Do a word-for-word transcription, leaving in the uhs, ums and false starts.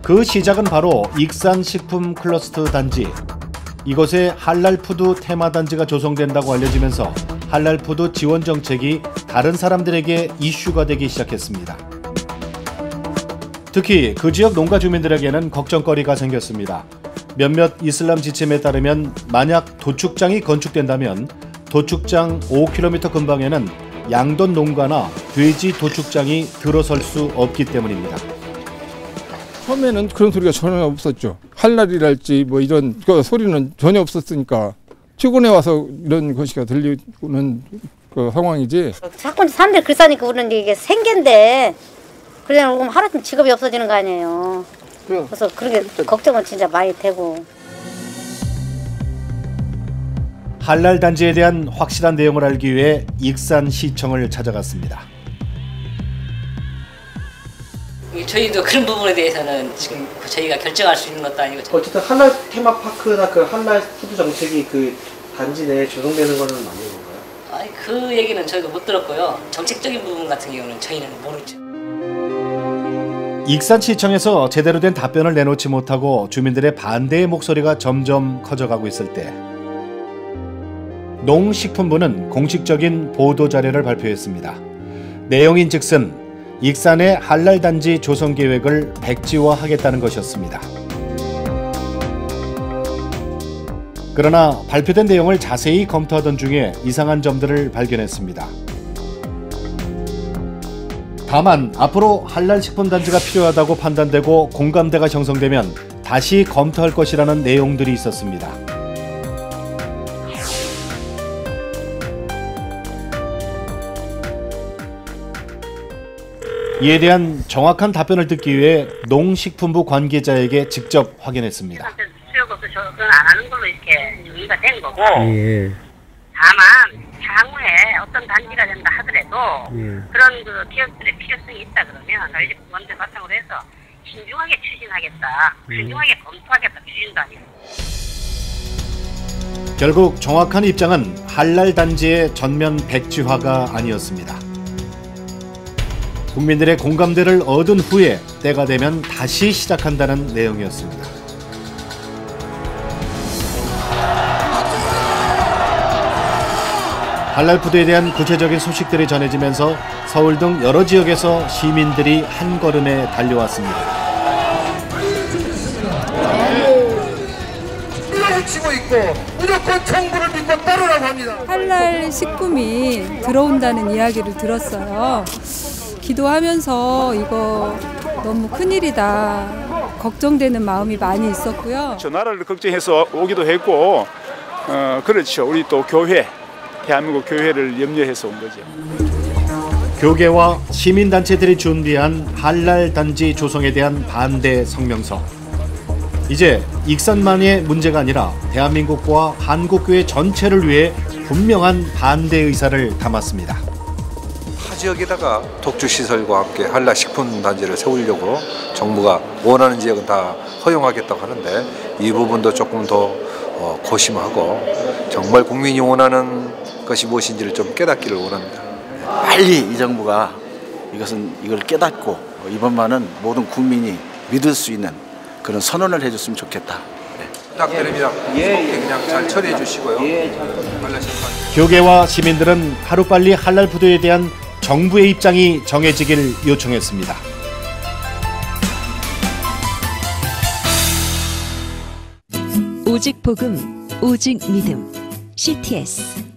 그 시작은 바로 익산 식품 클러스터 단지. 이곳에 할랄푸드 테마단지가 조성된다고 알려지면서 할랄푸드 지원 정책이 다른 사람들에게 이슈가 되기 시작했습니다. 특히 그 지역 농가 주민들에게는 걱정거리가 생겼습니다. 몇몇 이슬람 지침에 따르면 만약 도축장이 건축된다면 도축장 오 킬로미터 근방에는 양돈 농가나 돼지 도축장이 들어설 수 없기 때문입니다. 처음에는 그런 소리가 전혀 없었죠. 할랄이랄지 뭐 이런 그 소리는 전혀 없었으니까 최근에 와서 이런 것이 들리는 그 상황이지. 자꾸 사람들이 글싸니까 우리는 이게 생계인데 그러면 하루쯤 직업이 없어지는 거 아니에요. 그래서 그렇게 걱정은 진짜 많이 되고. 할랄 단지에 대한 확실한 내용을 알기 위해 익산시청을 찾아갔습니다. 저희도 그런 부분에 대해서는 지금 저희가 결정할 수 있는 것도 아니고. 어쨌든 할랄 테마파크나 그 할랄 푸드 정책이 그 단지 내에 조성되는 거는 맞는 건가요? 아니, 그 얘기는 저희도 못 들었고요. 정책적인 부분 같은 경우는 저희는 모르죠. 익산시청에서 제대로 된 답변을 내놓지 못하고 주민들의 반대의 목소리가 점점 커져가고 있을 때 농식품부는 공식적인 보도자료를 발표했습니다. 내용인즉슨 익산의 할랄단지 조성 계획을 백지화하겠다는 것이었습니다. 그러나 발표된 내용을 자세히 검토하던 중에 이상한 점들을 발견했습니다. 다만 앞으로 할랄 식품단지가 필요하다고 판단되고 공감대가 형성되면 다시 검토할 것이라는 내용들이 있었습니다. 이에 대한 정확한 답변을 듣기 위해 농식품부 관계자에게 직접 확인했습니다. 수요가 없어 저건 안 하는 걸로 이렇게 정리가 된 거고. 예. 다만 향후에 어떤 단지가 된다 하더라도 예. 그런 그 기업들의 필요성이 있다 그러면 저희 공감대 바탕으로 해서 신중하게 추진하겠다, 음. 신중하게 검토하겠다, 추진도 아니고. 결국 정확한 입장은 할랄 단지의 전면 백지화가 아니었습니다. 국민들의 공감대를 얻은 후에 때가 되면 다시 시작한다는 내용이었습니다. 할랄푸드에 대한 구체적인 소식들이 전해지면서 서울 등 여러 지역에서 시민들이 한 걸음에 달려왔습니다. 밀어붙이고 있고 무조건 정부를 믿고 따르라고 합니다. 할랄 식품이 들어온다는 이야기를 들었어요. 기도하면서 이거 너무 큰일이다 걱정되는 마음이 많이 있었고요. 저 나라를 걱정해서 오기도 했고 어, 그렇죠. 우리 또 교회 대한민국 교회를 염려해서 온 거죠. 교계와 시민단체들이 준비한 할랄 단지 조성에 대한 반대 성명서. 이제 익산만의 문제가 아니라 대한민국과 한국교회 전체를 위해 분명한 반대 의사를 담았습니다. 타 지역에다가 독주시설과 함께 할랄 식품단지를 세우려고 정부가 원하는 지역은 다 허용하겠다고 하는데 이 부분도 조금 더 고심하고 정말 국민이 원하는 것이 무엇인지를 좀 깨닫기를 원합니다. 빨리 이 정부가 이것은 이걸 깨닫고 이번만은 모든 국민이 믿을 수 있는 그런 선언을 해줬으면 좋겠다. 네. 부탁드립니다. 예, 그냥 잘 처리해 주시고요. 예, 교계와 시민들은 하루빨리 할랄푸드에 대한 정부의 입장이 정해지길 요청했습니다. 오직 복음, 오직 믿음. 씨티에스